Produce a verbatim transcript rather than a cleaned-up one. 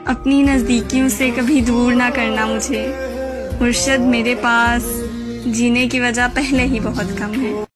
अपनी नज़दीकियों से कभी दूर ना करना मुझे। मुर्शद मेरे पास जीने की वजह पहले ही बहुत कम है।